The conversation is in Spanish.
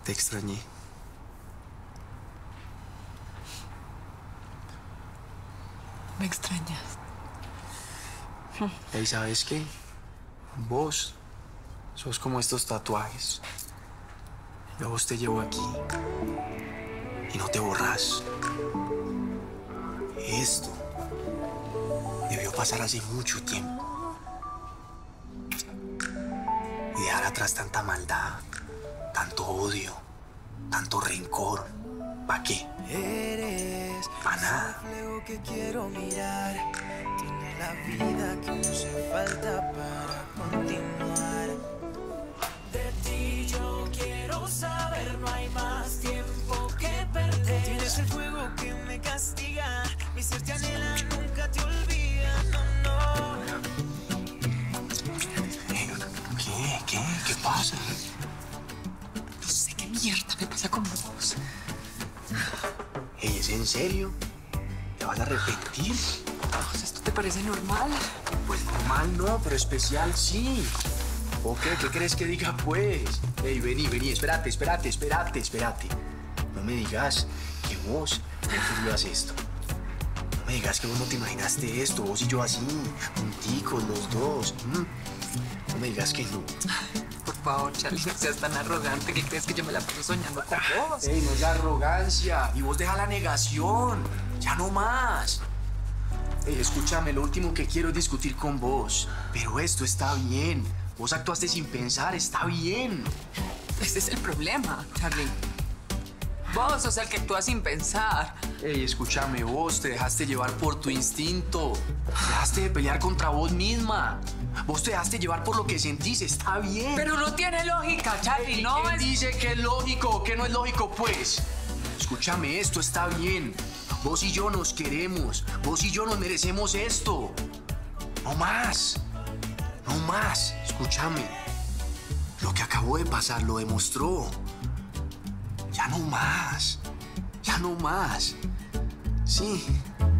Te extrañé. Me extrañas. ¿Y sabes qué? Vos sos como estos tatuajes. Yo a vos te llevo aquí y no te borrás. Esto debió pasar hace mucho tiempo. Y dejar atrás tanta maldad, tanto odio, tanto rencor. ¿Para qué? Eres Pa' nada. el reflejo que quiero mirar. Tiene la vida que no hace falta para continuar. De ti yo quiero saber, no hay más tiempo que perder. Tienes el fuego que me castiga, mi ser te anhela, nunca te olvida, no, no. ¿Qué pasa? No sé qué mierda me pasa con vos. Ey, ¿es en serio? ¿Te vas a arrepentir? ¿Esto te parece normal? Pues normal no, pero especial sí. ¿O qué? ¿Qué crees que diga, pues? Ey, vení, espérate. No me digas que vos no querías esto. No me digas que vos no te imaginaste esto, vos y yo así, junticos los dos. No me digas que no. Por favor, Charlie, no seas tan arrogante. ¿Qué crees que yo me la paso soñando con vos? Ey, no es arrogancia. Y vos deja la negación. Ya no más. Ey, escúchame, lo último que quiero es discutir con vos. Pero esto está bien. Vos actuaste sin pensar, está bien. Ese es el problema, Charlie. Vos sos el que actúa sin pensar. Ey, escúchame, vos te dejaste llevar por tu instinto. Dejaste de pelear contra vos misma. Vos te dejaste llevar por lo que sentís, está bien. Pero no tiene lógica, Charlie, no ¿Quién es... dice que es lógico o que no es lógico, pues? Escúchame, esto está bien. Vos y yo nos queremos. Vos y yo nos merecemos esto. No más. No más. Escúchame. Lo que acabó de pasar lo demostró. Ya no más. Ya no más. Sí.